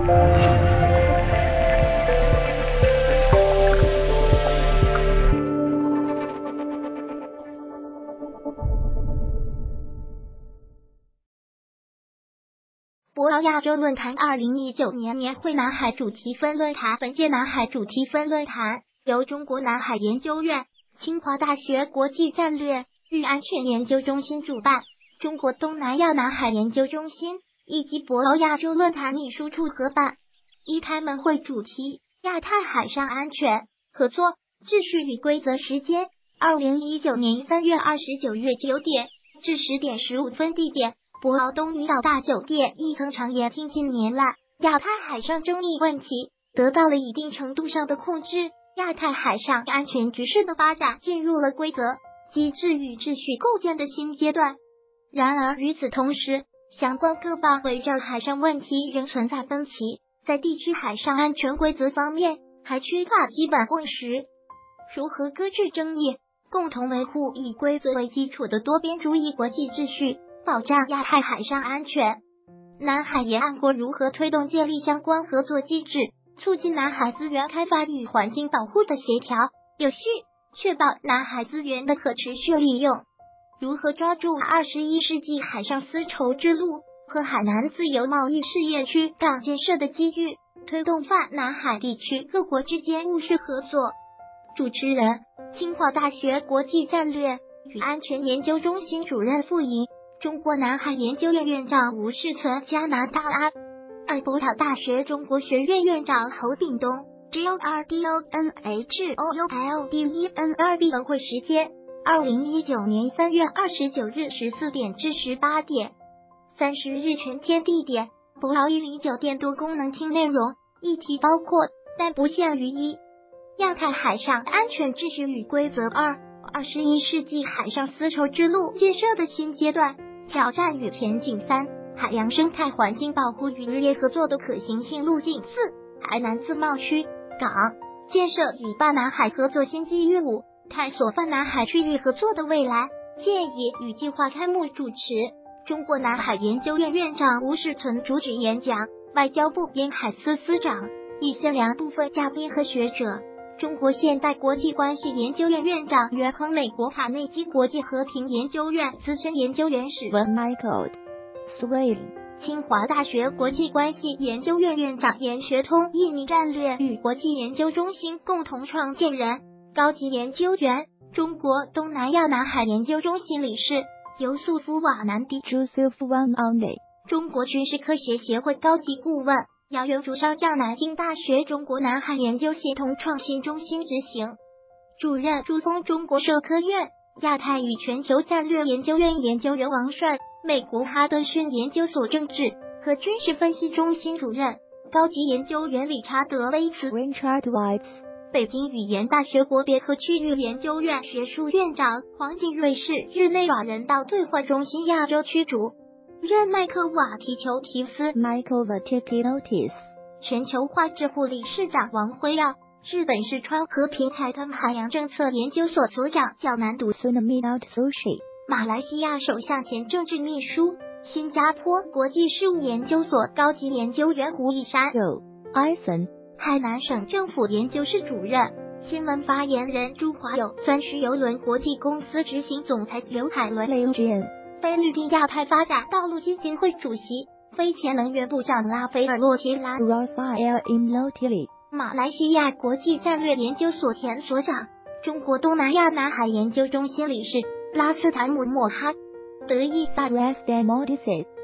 博鳌亚洲论坛2019年年会南海主题分论坛，本届南海主题分论坛由中国南海研究院、清华大学国际战略与安全研究中心主办，中国东南亚南海研究中心以及博鳌亚洲论坛秘书处合办。一开门会主题：亚太海上安全、合作、秩序与规则。时间：2019年3月29日9点至10点15分。地点：博鳌东屿岛大酒店一层长延厅。近年来，亚太海上争议问题得到了一定程度上的控制，亚太海上安全局势的发展进入了规则、机制与秩序构建的新阶段。然而与此同时，相关各方围绕海上问题仍存在分歧，在地区海上安全规则方面还缺乏基本共识。如何搁置争议，共同维护以规则为基础的多边主义国际秩序，保障亚太海上安全？南海沿岸国如何推动建立相关合作机制，促进南海资源开发与环境保护的协调有序，确保南海资源的可持续利用？如何抓住21世纪海上丝绸之路和海南自由贸易试验区港建设的机遇，推动泛南海地区各国之间务实合作？主持人：清华大学国际战略与安全研究中心主任傅莹，中国南海研究院院长吴世存，加拿大博鳌大学中国学院院长侯炳东 GORDONHOULDENRB。 本会时间：2019年3月29日14点至18点，30日全天。地点：博鳌109酒店多功能厅。内容议题包括但不限于一、亚太海上安全秩序与规则；2、21世纪海上丝绸之路建设的新阶段挑战与前景；3、海洋生态环境保护与渔业合作的可行性路径；4、海南自贸区港建设与泛南海合作新机遇；5、探索泛南海区域合作的未来建议与计划。开幕主持中国南海研究院院长吴世存主旨演讲，外交部边海司司长以限量部分嘉宾和学者。中国现代国际关系研究院院长袁亨，美国卡内基国际和平研究院资深研究员史文 Michael Swain， 清华大学国际关系研究院院长严学通，印尼战略与国际研究中心共同创建人、高级研究员，中国东南亚南海研究中心理事尤素夫瓦南迪 Joseph Wan Only， 中国军事科学协会高级顾问姚元竹，上将南京大学中国南海研究协同创新中心执行主任朱峰，中国社科院亚太与全球战略研究院研究员王帅，美国哈德逊研究所政治和军事分析中心主任高级研究员理查德威茨 Richard Weitz， 北京语言大学国别和区域研究院学术院长黄景瑞，是日内瓦人道对话中心亚洲区主任麦克瓦提丘提斯 Michael Vatikinotis， 全球化智库理事长王辉耀，日本四川和平财团海洋政策研究所所长较南独 Sunamit Sushi， 马来西亚首相前政治秘书，新加坡国际事务研究所高级研究员胡一山 Ison， 海南省政府研究室主任，新闻发言人朱华友，钻石邮轮国际公司执行总裁刘海伦 菲律宾亚太发展道路基金会主席，非前能源部长拉斐尔洛提拉 Rafael Imlotili， 马来西亚国际战略研究所前所长，中国东南亚南海研究中心理事拉斯坦姆莫哈，德意萨 Restan Modicis。